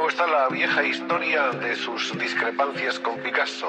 está la vieja historia de sus discrepancias con Picasso.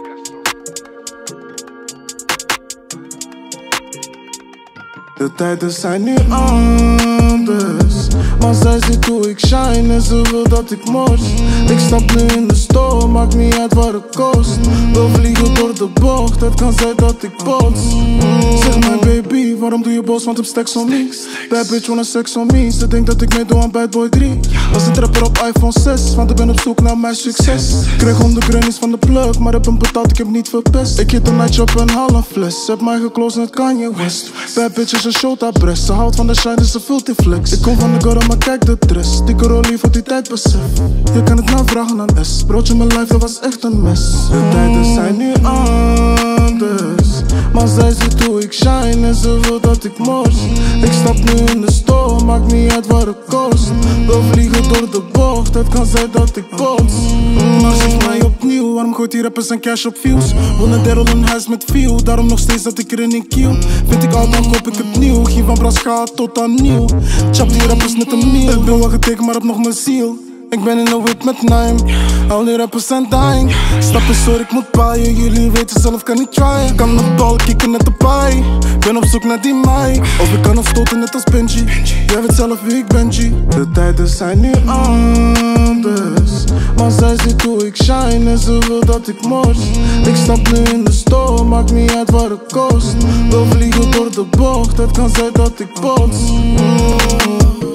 De tijden zijn nu anders, maar zij ziet hoe ik shine en ze wil dat ik mors. Ik stap nu in de store, maakt niet uit wat het kost. Wil vliegen door de bocht, het kan zijn dat ik bots. Zeg mijn baby, waarom doe je boos, want heb stacks on me. Bad bitch wanna sex on me, ze denkt dat ik meedoe aan Bad Boy 3. Was een trapper op iPhone 6, want ik ben op zoek naar mijn succes. Kreeg 100 grannies van de plug, maar heb hem betaald, ik heb niet verpest. Ik hit een nightje op een halve fles, heb mij geclosed in het Kanye West. Bad bitch is een showta-breast, ze houdt van de shine, dus ze vult die flex. Ik kom van de girl, maar kijk de dress, dikke rollie voor die tijd besef. Je kan het navragen aan S, broodje mijn life, dat was echt een mes. De tijden zijn nu anders, maar zij ziet hoe ik shine en ze wil dat ik mors. Ik stap nu in de store, maakt niet uit wat het kost. Wil vliegen door de bocht, het kan zijn dat ik bots. Maar zeg mij opnieuw, waarom gooit die rappers zijn cash op views? Wonen derrel een huis met view, daarom nog steeds dat ik erin in kiel. Vind ik oud, dan koop ik het nieuw, geen van Brascha tot aan nieuw. Chap die rappers net een meal, ik ben wel getekend maar heb nog mijn ziel. Ik ben in een whip met Nime, al die rappers zijn dying. Stappen sorry, ik moet paaien, jullie weten zelf kan niet tryen. Kan de bal kicken net de paai, ben op zoek naar die Mai. Of ik kan afstoten net als Benji, jij weet zelf wie ik ben G. De tijden zijn nu anders, maar zij ziet hoe ik shine en ze wil dat ik mors. Ik stap nu in de store, maakt niet uit wat het kost. Wil vliegen door de bocht, het kan zijn dat ik bots.